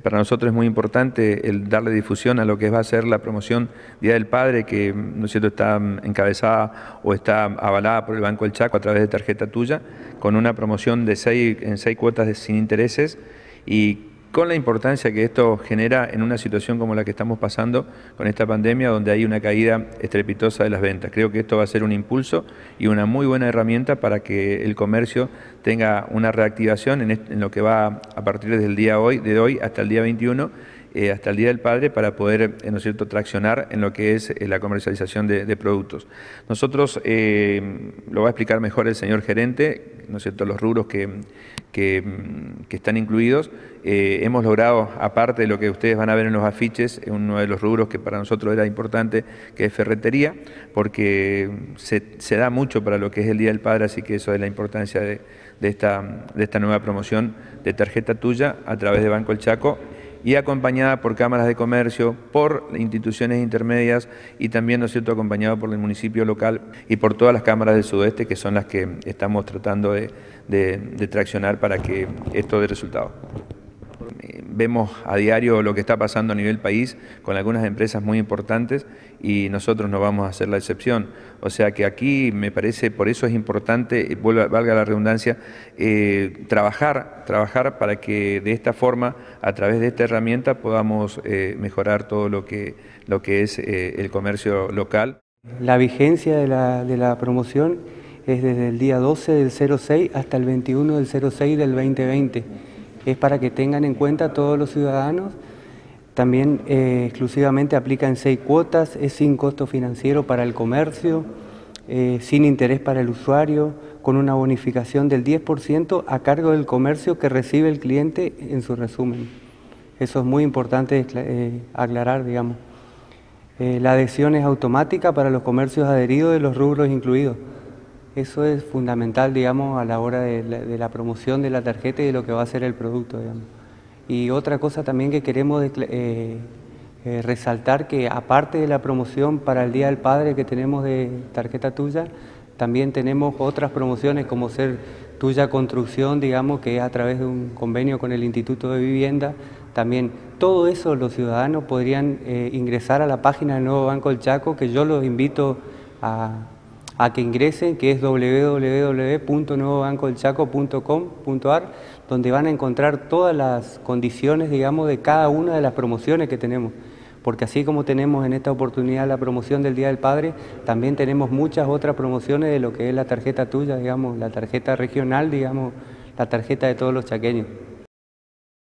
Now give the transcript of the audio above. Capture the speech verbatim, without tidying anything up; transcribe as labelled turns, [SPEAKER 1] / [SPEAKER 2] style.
[SPEAKER 1] Para nosotros es muy importante el darle difusión a lo que va a ser la promoción Día del Padre, que ¿no es cierto?, está encabezada o está avalada por el Banco del Chaco a través de Tarjeta Tuya, con una promoción de seis, en seis cuotas de, sin intereses, y con la importancia que esto genera en una situación como la que estamos pasando con esta pandemia, donde hay una caída estrepitosa de las ventas. Creo que esto va a ser un impulso y una muy buena herramienta para que el comercio tenga una reactivación en, en lo que va a partir del día hoy, de hoy hasta el día veintiuno, eh, hasta el Día del Padre, para poder, ¿no es cierto?, traccionar en lo que es eh, la comercialización de, de productos. Nosotros, eh, lo va a explicar mejor el señor gerente, ¿no es cierto?, los rubros que, que, que están incluidos. Eh, hemos logrado, aparte de lo que ustedes van a ver en los afiches, uno de los rubros que para nosotros era importante, que es ferretería, porque se, se da mucho para lo que es el Día del Padre, así que eso es la importancia de, de, esta, de esta nueva promoción de Tarjeta Tuya a través de Banco El Chaco, y acompañada por cámaras de comercio, por instituciones intermedias y también, ¿no es cierto?, acompañado por el municipio local y por todas las cámaras del sudeste, que son las que estamos tratando de, de, de traccionar para que esto dé resultado. Vemos a diario lo que está pasando a nivel país con algunas empresas muy importantes y nosotros no vamos a hacer la excepción. O sea que aquí me parece, por eso es importante, valga la redundancia, eh, trabajar, trabajar para que de esta forma, a través de esta herramienta, podamos eh, mejorar todo lo que, lo que es eh, el comercio local.
[SPEAKER 2] La vigencia de la, de la promoción es desde el día doce del cero seis hasta el veintiuno del cero seis del veinte veinte. Es para que tengan en cuenta todos los ciudadanos. También eh, exclusivamente aplica en seis cuotas, es sin costo financiero para el comercio, eh, sin interés para el usuario, con una bonificación del diez por ciento a cargo del comercio que recibe el cliente en su resumen. Eso es muy importante eh, aclarar, digamos. Eh, la adhesión es automática para los comercios adheridos de los rubros incluidos. Eso es fundamental, digamos, a la hora de la, de la promoción de la tarjeta y de lo que va a ser el producto, digamos. Y otra cosa también que queremos eh, eh, resaltar, que aparte de la promoción para el Día del Padre que tenemos de Tarjeta Tuya, también tenemos otras promociones como ser Tuya Construcción, digamos, que es a través de un convenio con el Instituto de Vivienda. También todo eso los ciudadanos podrían eh, ingresar a la página del nuevo Banco del Chaco, que yo los invito a... a que ingresen, que es doble u doble u doble u punto nuevo banco del chaco punto com punto a r, donde van a encontrar todas las condiciones, digamos, de cada una de las promociones que tenemos. Porque así como tenemos en esta oportunidad la promoción del Día del Padre, también tenemos muchas otras promociones de lo que es la tarjeta tuya, digamos, la tarjeta regional, digamos, la tarjeta de todos los chaqueños.